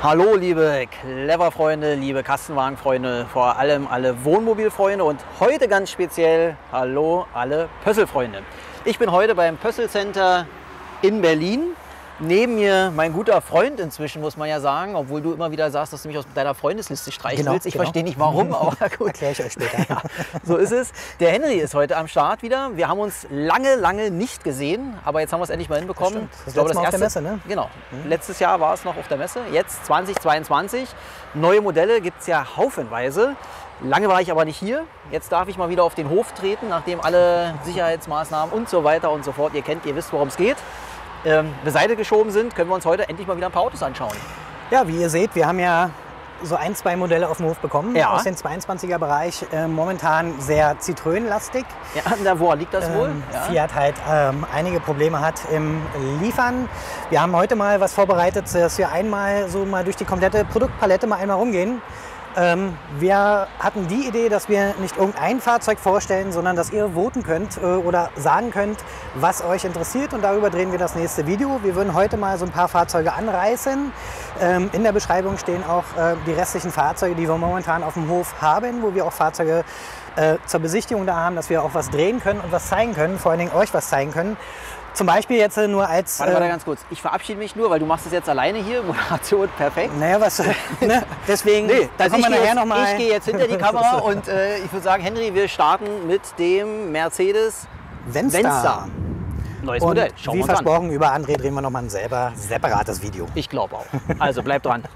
Hallo liebe Clever-Freunde, liebe Kastenwagen-Freunde, vor allem alle Wohnmobil-Freunde und heute ganz speziell hallo alle Pössl-Freunde. Ich bin heute beim Pössl Center in Berlin. Neben mir mein guter Freund inzwischen, muss man ja sagen, obwohl du immer wieder sagst, dass du mich aus deiner Freundesliste streichen willst. Ich verstehe nicht warum, aber gut. Erkläre ich euch später. Ja, so ist es. Der Henry ist heute am Start wieder. Wir haben uns lange nicht gesehen, aber jetzt haben wir es endlich mal hinbekommen. Das glaube, das erste Mal auf der Messe, ne? Genau. Letztes Jahr war es noch auf der Messe, jetzt 2022. Neue Modelle gibt es ja haufenweise. Lange war ich aber nicht hier. Jetzt darf ich mal wieder auf den Hof treten, nachdem alle Sicherheitsmaßnahmen und so weiter und so fort, ihr wisst, worum es geht, beiseite geschoben sind, können wir uns heute endlich mal wieder ein paar Autos anschauen. Ja, wie ihr seht, wir haben ja so ein, zwei Modelle auf dem Hof bekommen, ja, aus dem 22er Bereich, momentan sehr Citroën-lastig. Ja, woran liegt das wohl? Ja. Fiat halt einige Probleme hat im Liefern. Wir haben heute mal was vorbereitet, dass wir einmal so mal durch die komplette Produktpalette mal einmal rumgehen. Wir hatten die Idee, dass wir nicht irgendein Fahrzeug vorstellen, sondern dass ihr voten könnt oder sagen könnt, was euch interessiert, und darüber drehen wir das nächste Video. Wir würden heute mal so ein paar Fahrzeuge anreißen. In der Beschreibung stehen auch die restlichen Fahrzeuge, die wir momentan auf dem Hof haben, wo wir auch Fahrzeuge zur Besichtigung da haben, dass wir auch was drehen können und was zeigen können, vor allen Dingen euch was zeigen können. Zum Beispiel jetzt nur als... Warte ganz kurz. Ich verabschiede mich nur, weil du machst es jetzt alleine hier. Moderation perfekt. Naja, was... ne? Deswegen, da kommen wir nachher noch mal. Ich gehe jetzt hinter die Kamera und ich würde sagen, Henry, wir starten mit dem Mercedes Venza. Neues Modell. Schauen wir uns versprochen, über André drehen wir nochmal ein separates Video. Ich glaube auch. Also bleibt dran.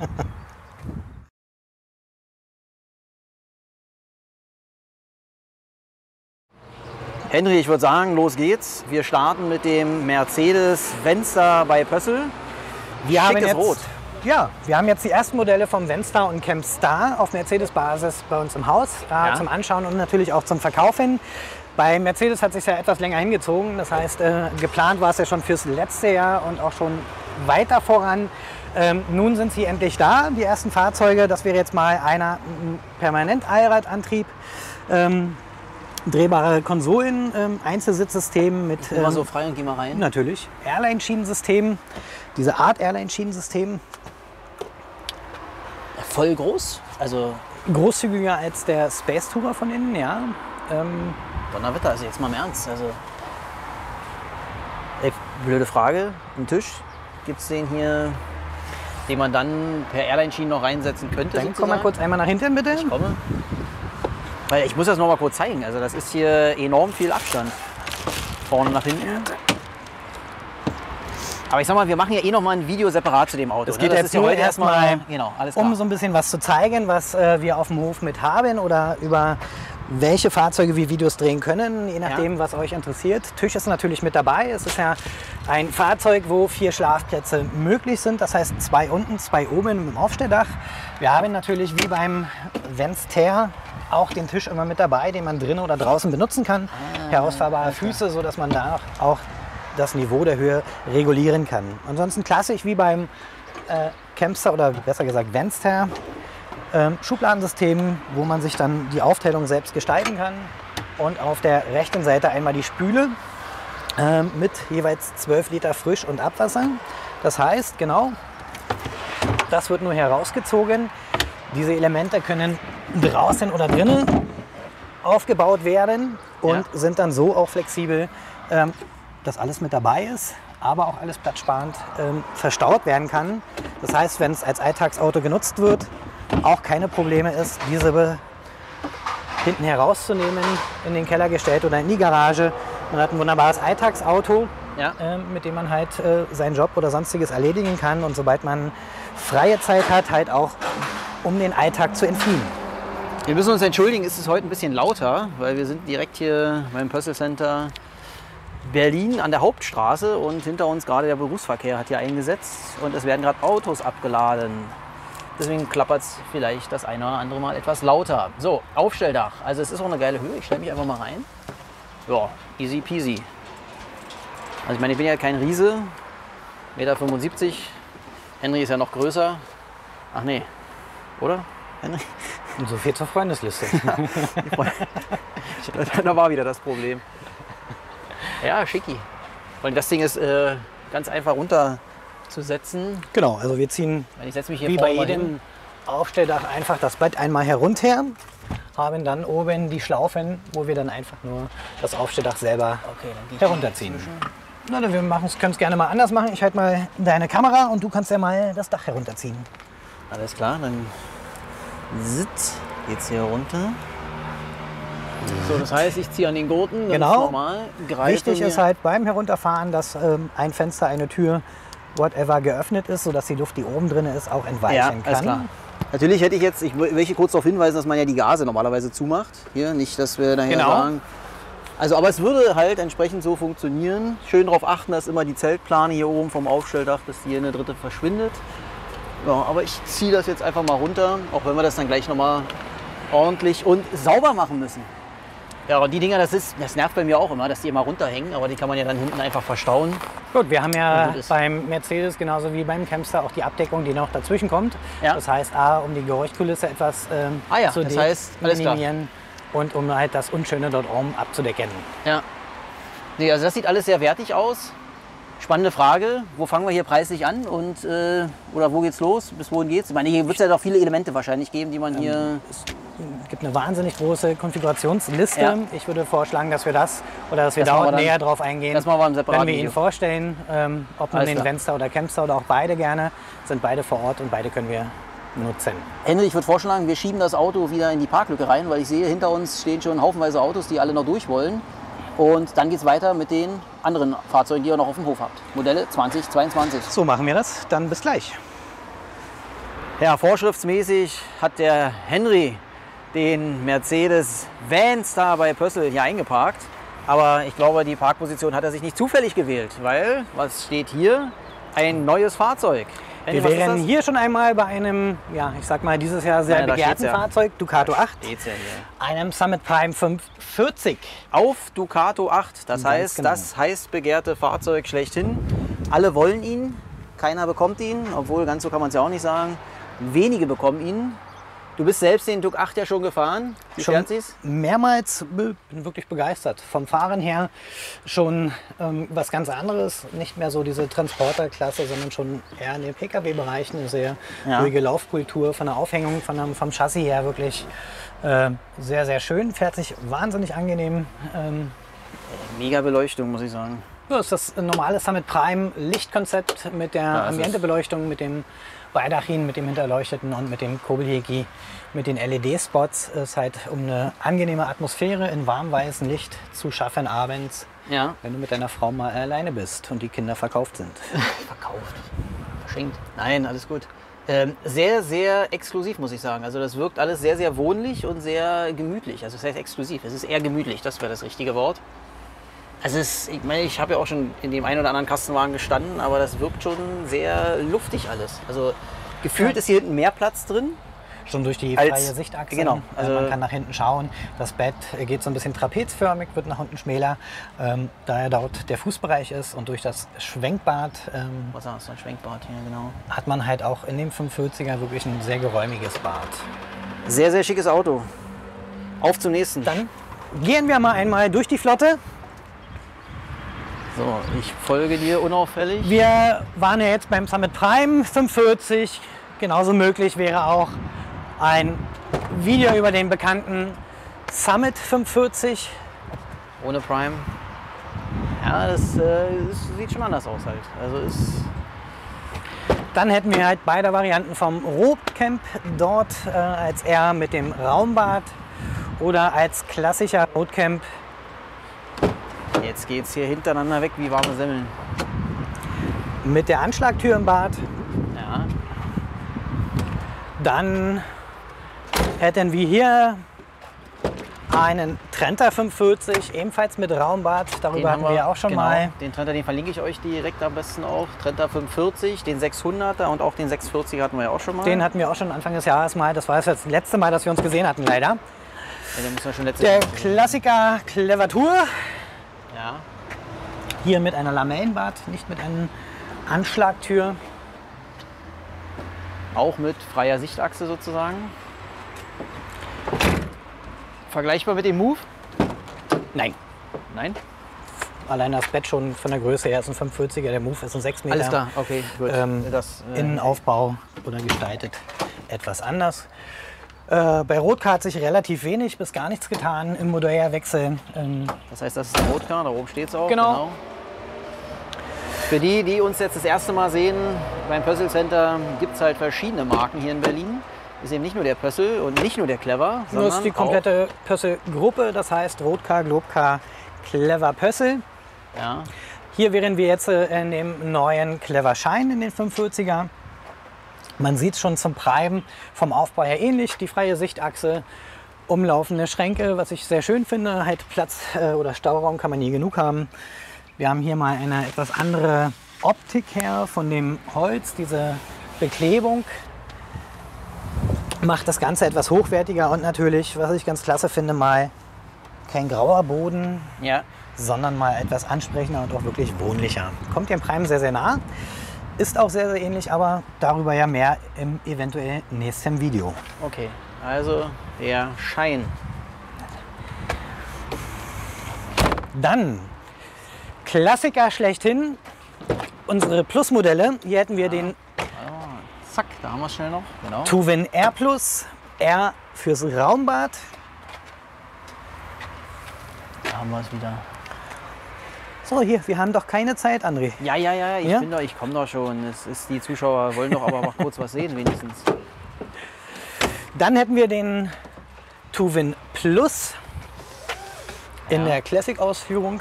Henry, ich würde sagen, los geht's. Wir starten mit dem Mercedes Venza bei Pössl. Wir haben jetzt Rot. Ja, wir haben jetzt die ersten Modelle vom Venza und Camp Star auf Mercedes-Basis bei uns im Haus zum Anschauen und natürlich auch zum Verkaufen. Bei Mercedes hat es sich ja etwas länger hingezogen. Das heißt, geplant war es ja schon fürs letzte Jahr und auch schon weiter voran. Nun sind sie endlich da, die ersten Fahrzeuge. Das wäre jetzt mal einer Permanent-Allradantrieb. Drehbare Konsolen, Einzelsitzsystem mit... Immer so frei und geh mal rein. Natürlich. Airline-Schienensystem, diese Art Airline-Schienensystem. Voll groß, also... Großzügiger als der Space Tourer von innen, ja. Donnerwetter, also jetzt mal im Ernst. Also, blöde Frage, ein Tisch, gibt es den hier, den man dann per Airline-Schienen noch reinsetzen könnte? Dann komm mal kurz einmal nach hinten, bitte. Ich komme. Weil ich muss das noch mal kurz zeigen. Also das ist hier enorm viel Abstand. Vorne nach hinten. Aber ich sag mal, wir machen ja eh noch mal ein Video separat zu dem Auto. Es geht jetzt nur erstmal genau, alles klar, um so ein bisschen was zu zeigen, was wir auf dem Hof mit haben oder über welche Fahrzeuge wir Videos drehen können, je nachdem, was euch interessiert. Tisch ist natürlich mit dabei. Es ist ja ein Fahrzeug, wo 4 Schlafplätze möglich sind. Das heißt 2 unten, 2 oben mit dem Aufstelldach. Wir haben natürlich wie beim Venster auch den Tisch immer mit dabei, den man drinnen oder draußen benutzen kann. Herausfahrbare Füße, sodass man da auch das Niveau der Höhe regulieren kann. Ansonsten klassisch wie beim Campster oder besser gesagt Venster. Schubladensystem, wo man sich dann die Aufteilung selbst gestalten kann. Und auf der rechten Seite einmal die Spüle mit jeweils 12 Liter Frisch- und Abwasser. Das heißt, genau, das wird nur herausgezogen. Diese Elemente können draußen oder drinnen aufgebaut werden und sind dann so auch flexibel, dass alles mit dabei ist, aber auch alles platzsparend verstaut werden kann. Das heißt, wenn es als Alltagsauto genutzt wird, auch keine Probleme ist, diese hinten herauszunehmen, in den Keller gestellt oder in die Garage. Man hat ein wunderbares Alltagsauto, mit dem man halt seinen Job oder sonstiges erledigen kann, und sobald man freie Zeit hat, halt auch um den Alltag zu entfliehen. Wir müssen uns entschuldigen, ist es heute ein bisschen lauter, weil wir sind direkt hier beim Pössl Center Berlin an der Hauptstraße und hinter uns gerade der Berufsverkehr hat hier eingesetzt und es werden gerade Autos abgeladen. Deswegen klappert es vielleicht das eine oder andere Mal etwas lauter. So, Aufstelldach. Also es ist auch eine geile Höhe. Ich stelle mich einfach mal rein. Ja, easy peasy. Also ich meine, ich bin ja kein Riese. 1,75 Meter. Henry ist ja noch größer. Ach nee, oder? Henry? Und so viel zur Freundesliste. Da war wieder das Problem. Ja, schicki. Und das Ding ist ganz einfach runter abzusetzen. Genau, also wir ziehen Ich setze mich hier wie bei vorne mal jedem hin. Aufstelldach einfach das Bett einmal herunter, haben dann oben die Schlaufen, wo wir dann einfach nur das Aufstelldach selber Okay, dann gehe ich herunterziehen. dazwischen. Na, dann können es gerne mal anders machen. Ich halte mal deine Kamera und du kannst ja mal das Dach herunterziehen. Alles klar, dann geht's hier runter. So, das heißt, ich ziehe an den Gurten, das Genau. ist normal. Greife Wichtig mir- ist halt beim Herunterfahren, dass ein Fenster, eine Tür, whatever geöffnet ist, sodass die Luft, die oben drin ist, auch entweichen Ja, kann. alles klar. Natürlich hätte ich will hier kurz darauf hinweisen, dass man ja die Gase normalerweise zumacht. Hier, nicht, dass wir daher Genau. sagen. Also, aber es würde halt entsprechend so funktionieren. Schön darauf achten, dass immer die Zeltplane hier oben vom Aufstelldach, dass die hier eine dritte verschwindet. Ja, aber ich ziehe das jetzt einfach mal runter, auch wenn wir das dann gleich nochmal ordentlich und sauber machen müssen. Ja, und die Dinger, das nervt bei mir auch immer, dass die immer runterhängen, aber die kann man ja dann hinten einfach verstauen. Gut, wir haben ja Und gut ist. beim Mercedes genauso wie beim Campster auch die Abdeckung, die noch dazwischen kommt. Ja. Das heißt, A, um die Geräuschkulisse etwas zu das heißt, alles klar. minimieren und um halt das Unschöne dort oben abzudecken. Ja. Nee, also das sieht alles sehr wertig aus. Spannende Frage, wo fangen wir hier preislich an und oder wo geht's los? Bis wohin geht's? Ich meine, hier wird es ja doch viele Elemente wahrscheinlich geben, die man hier... Es gibt eine wahnsinnig große Konfigurationsliste. Ja. Ich würde vorschlagen, dass wir dass wir Das machen wir dort dann- näher drauf eingehen, das machen wir im separaten wenn wir ihn Video. vorstellen. Ob nun Alles den klar. Venster oder Campster oder auch beide gerne, sind beide vor Ort und beide können wir nutzen. Henry, ich würde vorschlagen, wir schieben das Auto wieder in die Parklücke rein, weil ich sehe, hinter uns stehen schon haufenweise Autos, die alle noch durch wollen. Und dann geht es weiter mit den anderen Fahrzeugen, die ihr noch auf dem Hof habt. Modelle 2022. So machen wir das. Dann bis gleich. Ja, vorschriftsmäßig hat der Henry den Mercedes Van-Star bei Pössl hier eingeparkt. Aber ich glaube, die Parkposition hat er sich nicht zufällig gewählt, weil, was steht hier? Ein neues Fahrzeug. Henry, Wir was ist wären das? hier schon einmal bei einem, ja, ich sag mal, dieses Jahr sehr Nein, da begehrten steht's ja. Fahrzeug, Ducato 8, Steht's ja hier. einem Summit Prime 540. Auf Ducato 8. Das Ganz heißt, genau. das heiß begehrte Fahrzeug schlechthin. Alle wollen ihn, keiner bekommt ihn, obwohl ganz so kann man es ja auch nicht sagen. Wenige bekommen ihn. Du bist selbst den Duc 8 ja schon gefahren. Wie Schon fährt sie's? mehrmals, bin wirklich begeistert. Vom Fahren her schon was ganz anderes. Nicht mehr so diese Transporterklasse, sondern schon eher in den Pkw-Bereich. Eine sehr Ja. ruhige Laufkultur. Von der Aufhängung, vom Chassis her wirklich sehr, sehr schön. Fährt sich wahnsinnig angenehm. Mega Beleuchtung, muss ich sagen. Das ist das normale Summit Prime Lichtkonzept mit der Ja, es ist- Ambientebeleuchtung, mit dem Baldachin, mit dem Hinterleuchteten und mit dem Kobelheki, mit den LED-Spots. Ist halt um eine angenehme Atmosphäre in warmweißem Licht zu schaffen abends, Ja. wenn du mit deiner Frau mal alleine bist und die Kinder verkauft sind. Verkauft. Verschenkt. Nein, alles gut. Sehr, sehr exklusiv, muss ich sagen. Also das wirkt alles sehr, sehr wohnlich und sehr gemütlich. Also das heißt exklusiv. Es ist eher gemütlich, das wäre das richtige Wort. Also ich meine, ich habe ja auch schon in dem einen oder anderen Kastenwagen gestanden, aber das wirkt schon sehr luftig alles. Also gefühlt ist hier hinten mehr Platz drin. Schon durch die Als- freie Sichtachse. genau, also- Man kann nach hinten schauen. Das Bett geht so ein bisschen trapezförmig, wird nach unten schmäler, da ja dort der Fußbereich ist. Und durch das Schwenkbad Was ist das? Ein Schwenkbad hier, genau. hat man halt auch in dem 540er wirklich ein sehr geräumiges Bad. Sehr, sehr schickes Auto. Auf zum nächsten. Dann gehen wir mal einmal durch die Flotte. So, ich folge dir unauffällig. Wir waren ja jetzt beim Summit Prime 540. Genauso möglich wäre auch ein Video über den bekannten Summit 540. Ohne Prime. Ja, das sieht schon anders aus halt. Also ist Dann hätten wir halt beide Varianten vom Roadcamp dort als R mit dem Raumbad oder als klassischer Roadcamp jetzt geht's hier hintereinander weg wie warme Semmeln. mit der Anschlagtür im Bad. Ja. Dann hätten wir hier einen Trenta 540, ebenfalls mit Raumbad. Darüber hatten wir ja auch schon genau, mal. Den Trenta, den verlinke ich euch direkt am besten auch. Trenta 540, den 600er und auch den 640er hatten wir ja auch schon mal. Den hatten wir auch schon Anfang des Jahres mal. Das war jetzt das letzte Mal, dass wir uns gesehen hatten, leider. ja, den müssen wir schon letztes Der Mal sehen. Klassiker Clevertour. Ja. Hier mit einer Lamellenbad, nicht mit einer Anschlagtür. Auch mit freier Sichtachse sozusagen. Vergleichbar mit dem Move? Nein. Nein? allein das Bett schon von der Größe her ist ein 45er, der Move ist ein 6 Meter. Alles klar, okay, gut. Innenaufbau oder gestaltet etwas anders. Bei Roadcar hat sich relativ wenig bis gar nichts getan im Modelljahrwechsel. Das heißt, das ist ein Roadcar, da oben steht es auch. Genau. Für die, die uns jetzt das erste Mal sehen, beim Pössl Center gibt es halt verschiedene Marken hier in Berlin. Ist eben nicht nur der Pössl und nicht nur der Clever, sondern das ist die komplette Pössl-Gruppe, das heißt Roadcar, Globcar, Clever, Pössl. Ja. Hier wären wir jetzt in dem neuen Clever Shine in den 45er. Man sieht es schon zum Treiben vom Aufbau her ähnlich. Die freie Sichtachse, umlaufende Schränke, was ich sehr schön finde. Halt Platz oder Stauraum kann man nie genug haben. Wir haben hier mal eine etwas andere Optik her von dem Holz. Diese Beklebung macht das Ganze etwas hochwertiger und natürlich, was ich ganz klasse finde, mal kein grauer Boden, Ja. sondern mal etwas ansprechender und auch wirklich wohnlicher. Kommt dem Prime sehr, sehr nah. Ist auch sehr, sehr ähnlich, aber darüber ja mehr im eventuell nächsten Video. Okay, also der Schein. Dann Klassiker schlechthin, unsere Plus-Modelle. Hier hätten wir den Zack, da haben wir es schnell noch. Genau. Tuvin R Plus, R fürs Raumbad. Da haben wir es wieder. So, hier, wir haben doch keine Zeit, André. Ja, Ja? ich komme doch schon. Es ist, die Zuschauer wollen doch aber noch kurz was sehen, wenigstens. Dann hätten wir den Tuvin Plus in der Classic-Ausführung.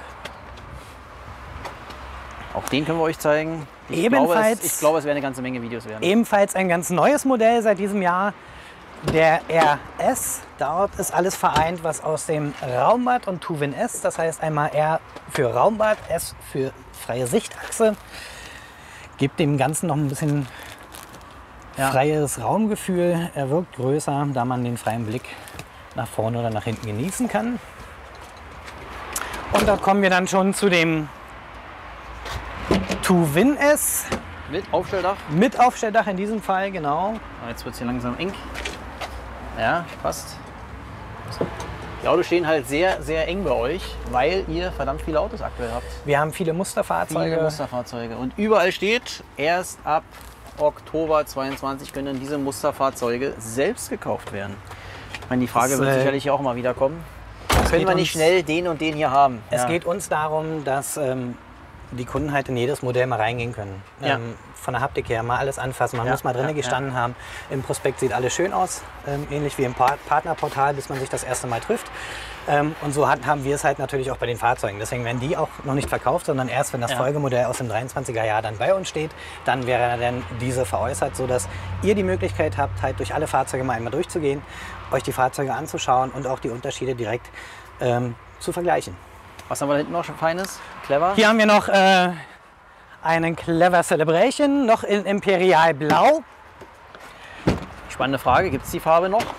Auch den können wir euch zeigen. Ebenfalls- Ich glaube, es werden eine ganze Menge Videos werden. Ebenfalls ein ganz neues Modell seit diesem Jahr, der RS. Dort ist alles vereint, was aus dem Raumbad und Tuvin S, das heißt einmal R für Raumbad, S für freie Sichtachse, gibt dem Ganzen noch ein bisschen freies Raumgefühl. Er wirkt größer, da man den freien Blick nach vorne oder nach hinten genießen kann. Und da kommen wir dann schon zu dem Tuvin S. Mit Aufstelldach. Mit Aufstelldach in diesem Fall, genau. Jetzt wird es hier langsam eng. Ja, passt. Die Autos stehen halt sehr, sehr eng bei euch, weil ihr verdammt viele Autos aktuell habt. Wir haben viele Musterfahrzeuge. Viele Musterfahrzeuge. Und überall steht, erst ab Oktober 22 können dann diese Musterfahrzeuge selbst gekauft werden. Ich meine, die Frage Das, wird sicherlich auch mal wieder kommen. Können wir nicht schnell den und den hier haben? Es Ja. geht uns darum, dass die Kunden halt in jedes Modell mal reingehen können. Ja. Von der Haptik her mal alles anfassen. Man Ja, muss mal drinnen ja, gestanden haben. Im Prospekt sieht alles schön aus. Ähnlich wie im Partnerportal, bis man sich das erste Mal trifft. Und so haben wir es halt natürlich auch bei den Fahrzeugen. Deswegen werden die auch noch nicht verkauft, sondern erst, wenn das Folgemodell aus dem 23er Jahr dann bei uns steht, dann wäre dann diese veräußert, sodass ihr die Möglichkeit habt, halt durch alle Fahrzeuge mal einmal durchzugehen, euch die Fahrzeuge anzuschauen und auch die Unterschiede direkt zu vergleichen. Was haben wir da hinten noch schon Feines? Clever? Hier haben wir noch einen Clever Celebration, noch in Imperial Blau. Spannende Frage, gibt es die Farbe noch?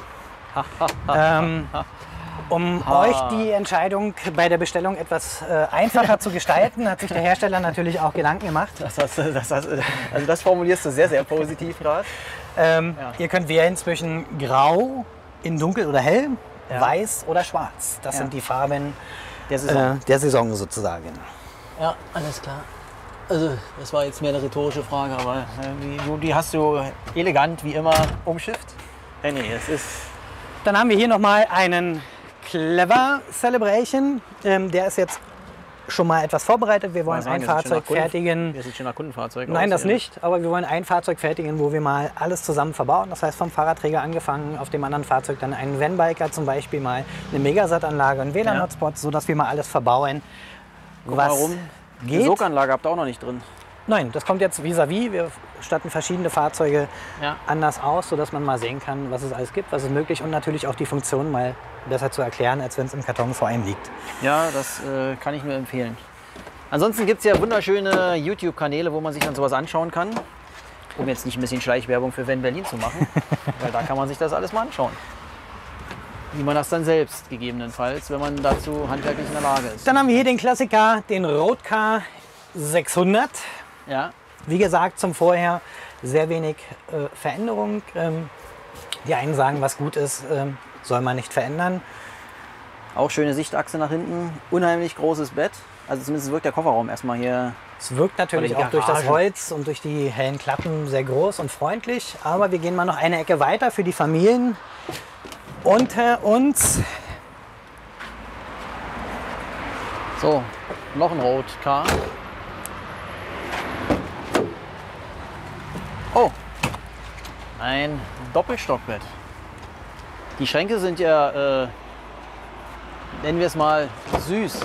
Um euch die Entscheidung bei der Bestellung etwas einfacher zu gestalten, hat sich der Hersteller natürlich auch Gedanken gemacht. Das formulierst du sehr, sehr positiv gerade. Ihr könnt wählen zwischen Grau in Dunkel oder Hell, Weiß oder Schwarz. Das sind die Farben der Saison sozusagen. Ja, alles klar. Also, das war jetzt mehr eine rhetorische Frage, aber die hast du elegant wie immer umschifft. Nee, es ist. Dann haben wir hier nochmal einen Clever Celebration. Der ist jetzt schon mal etwas vorbereitet. Wir wollen ein Fahrzeug fertigen. Das sieht schon nach Kundenfahrzeug aus. Nein, das nicht. Aber wir wollen ein Fahrzeug fertigen, wo wir mal alles zusammen verbauen. Das heißt, vom Fahrradträger angefangen, auf dem anderen Fahrzeug dann einen Vanbiker zum Beispiel mal, eine Megasat-Anlage, einen WLAN-Hotspot, sodass wir mal alles verbauen, was Die geht. Soganlage habt ihr auch noch nicht drin. Nein, das kommt jetzt vis-à-vis. Wir statten verschiedene Fahrzeuge anders aus, sodass man mal sehen kann, was es alles gibt, was ist möglich und natürlich auch die Funktionen mal besser zu erklären, als wenn es im Karton vor einem liegt. Ja, das kann ich nur empfehlen. Ansonsten gibt es ja wunderschöne YouTube-Kanäle, wo man sich dann sowas anschauen kann. Um jetzt nicht ein bisschen Schleichwerbung für Van Berlin zu machen, weil da kann man sich das alles mal anschauen. Wie man das dann selbst gegebenenfalls, wenn man dazu handwerklich in der Lage ist. Dann haben wir hier den Klassiker, den Roadcar 600. Ja. Wie gesagt, zum Vorher sehr wenig Veränderung. Die einen sagen, was gut ist, soll man nicht verändern. Auch schöne Sichtachse nach hinten, unheimlich großes Bett. Also zumindest wirkt der Kofferraum erstmal hier. Es wirkt natürlich Oder die auch durch das Garage. Holz und durch die hellen Klappen sehr groß und freundlich. Aber wir gehen mal noch eine Ecke weiter für die Familien unter uns. So, noch ein Roadcar. Oh, ein Doppelstockbett. Die Schränke sind ja, nennen wir es mal, süß.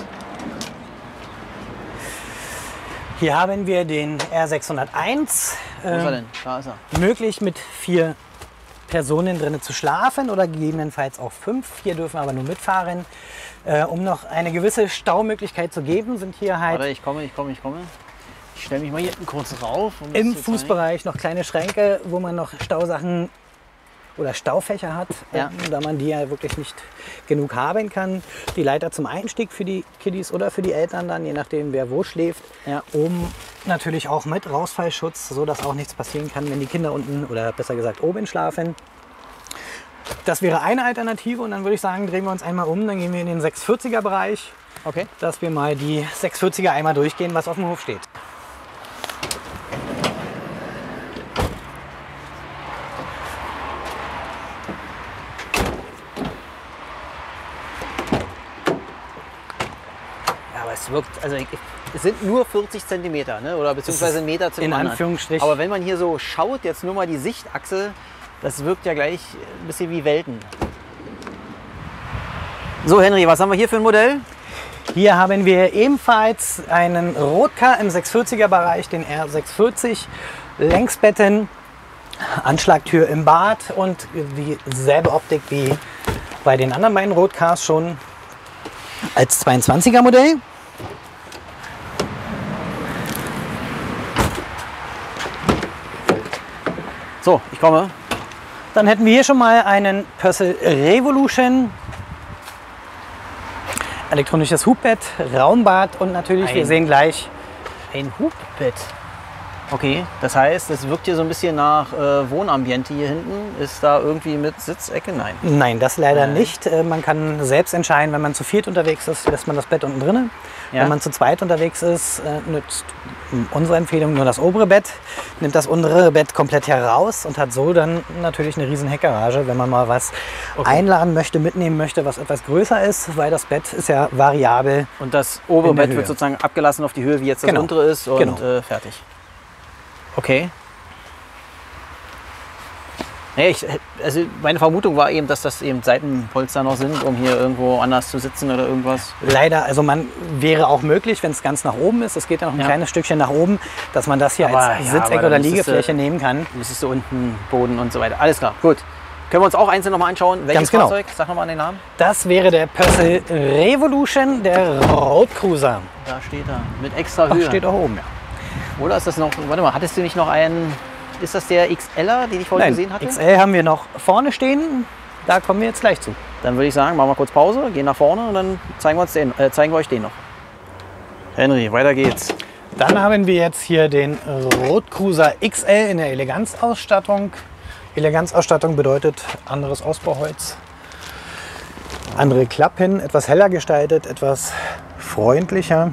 Hier haben wir den R601. Wo ist er denn? Da ist er. Möglich mit 4 Personen drin zu schlafen oder gegebenenfalls auch 5. Hier dürfen aber nur mitfahren. Um noch eine gewisse Staumöglichkeit zu geben, sind hier halt Warte, ich komme. Ich stelle mich mal hier kurz rauf. Um das im zu zeigen. Fußbereich noch kleine Schränke, wo man noch Stausachen oder Staufächer hat, Ja. da man die ja wirklich nicht genug haben kann. Die Leiter zum Einstieg für die Kiddies oder für die Eltern dann, je nachdem wer wo schläft. Ja. Oben natürlich auch mit Rausfallschutz, so dass auch nichts passieren kann, wenn die Kinder unten oder besser gesagt oben schlafen. Das wäre eine Alternative und dann würde ich sagen, drehen wir uns einmal um, dann gehen wir in den 640er Bereich, Okay. dass wir mal die 640er einmal durchgehen, was auf dem Hof steht. Ja, aber es wirkt, also es sind nur 40 Zentimeter, ne? Oder beziehungsweise einen Meter zum in anderen. Anführungsstrichen. Aber wenn man hier so schaut, jetzt nur mal die Sichtachse, das wirkt ja gleich ein bisschen wie Welten. So Henry, was haben wir hier für ein Modell? Hier haben wir ebenfalls einen Roadcar im 640er Bereich, den R640, Längsbetten, Anschlagtür im Bad und dieselbe Optik wie bei den anderen beiden Roadcars schon als 22er Modell. So, ich komme. Dann hätten wir hier schon mal einen Purcell Revolution, elektronisches Hubbett, Raumbad und natürlich, wir Ein- sehen gleich, Ein Hubbett. Okay, das heißt, es wirkt hier so ein bisschen nach Wohnambiente hier hinten. Ist da irgendwie mit Sitzecke? Nein. nein, das leider Nein. nicht. Man kann selbst entscheiden, wenn man zu viert unterwegs ist, lässt man das Bett unten drin. Ja. Wenn man zu zweit unterwegs ist, nützt unsere Empfehlung nur das obere Bett, nimmt das untere Bett komplett heraus und hat so dann natürlich eine riesen Heckgarage, wenn man mal was einladen möchte, mitnehmen möchte, was etwas größer ist, weil das Bett ist ja variabel. Und das obere In der Bett Höhe. wird sozusagen abgelassen auf die Höhe, wie jetzt das Genau. untere ist und Genau. fertig. Okay. Nee, also meine Vermutung war eben, dass das eben Seitenpolster noch sind, um hier irgendwo anders zu sitzen oder irgendwas. Leider, also man wäre auch möglich, wenn es ganz nach oben ist, es geht ja noch ein Ja. kleines Stückchen nach oben, dass man das hier Aber als ja, Sitzeck aber oder dann müsstest du- Liegefläche nehmen kann. Müsstest du unten Boden und so weiter. Alles klar, gut. Können wir uns auch einzeln nochmal anschauen? Welches Ganz genau. Fahrzeug? Sag nochmal den Namen. Das wäre der Purcell Revolution, der Road Cruiser. Da steht er. Mit extra Ach, Höhe. steht auch oben, ja. Oder ist das noch, warte mal, hattest du nicht noch einen, ist das der XLer, den ich vorhin gesehen hatte? XL haben wir noch vorne stehen, da kommen wir jetzt gleich zu. Dann würde ich sagen, machen wir kurz Pause, gehen nach vorne und dann zeigen wir euch den noch. Henry, weiter geht's. Dann haben wir jetzt hier den Road Cruiser XL in der Eleganzausstattung. Eleganzausstattung bedeutet anderes Ausbauholz, andere Klappen, etwas heller gestaltet, etwas freundlicher.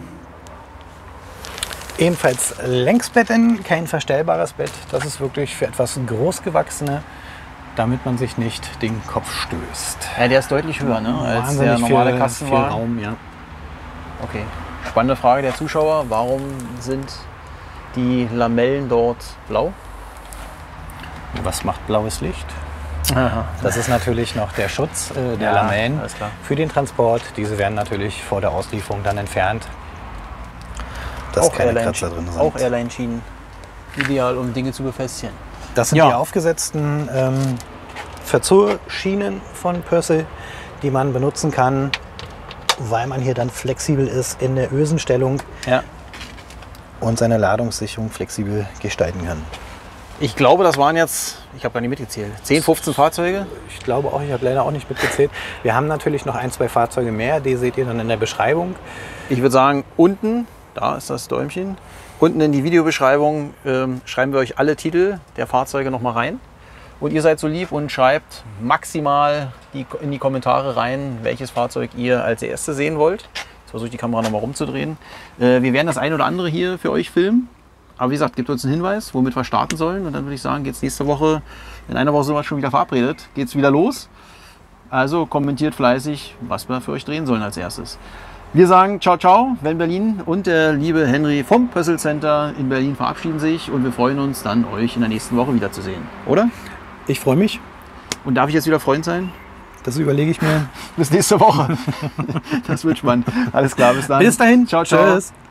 Ebenfalls Längsbetten, kein verstellbares Bett. Das ist wirklich für etwas Großgewachsene, damit man sich nicht den Kopf stößt. Ja, der ist deutlich höher, ne, als der Wahnsinnig normale viel Kastenwagen. Raum, ja. Okay. Spannende Frage der Zuschauer. Warum sind die Lamellen dort blau? Was macht blaues Licht? Aha. Das ist natürlich noch der Schutz der Ja, Lamellen alles klar. für den Transport. Diese werden natürlich vor der Auslieferung dann entfernt, dass keine Kratzer drin sind. Auch Airline-Schienen. Ideal, um Dinge zu befestigen. Das sind Ja. die aufgesetzten Verzurrschienen von Purcell, die man benutzen kann, weil man hier dann flexibel ist in der Ösenstellung Ja. und seine Ladungssicherung flexibel gestalten kann. Ich glaube, das waren jetzt, ich habe gar nicht mitgezählt, 10, 15 Fahrzeuge. Ich glaube auch, ich habe leider auch nicht mitgezählt. Wir haben natürlich noch ein, zwei Fahrzeuge mehr, die seht ihr dann in der Beschreibung. Ich würde sagen, unten, da ist das Däumchen, unten in die Videobeschreibung schreiben wir euch alle Titel der Fahrzeuge noch mal rein. Und ihr seid so lieb und schreibt maximal in die Kommentare rein, welches Fahrzeug ihr als erstes sehen wollt. versuche ich die Kamera nochmal rumzudrehen. Wir werden das eine oder andere hier für euch filmen. Aber wie gesagt, gebt uns einen Hinweis, womit wir starten sollen. Und dann würde ich sagen, geht es nächste Woche, in einer Woche sind wir schon wieder verabredet, geht es wieder los. Also kommentiert fleißig, was wir für euch drehen sollen als erstes. Wir sagen ciao, ciao, Van Berlin und der liebe Henry vom Pössl Center in Berlin verabschieden sich. Und wir freuen uns dann, euch in der nächsten Woche wiederzusehen. Oder? Ich freue mich. Und darf ich jetzt wieder Freund sein? Das überlege ich mir. Bis nächste Woche. Das wird spannend. Alles klar, bis dann. Bis dahin. Ciao, ciao. Tschüss.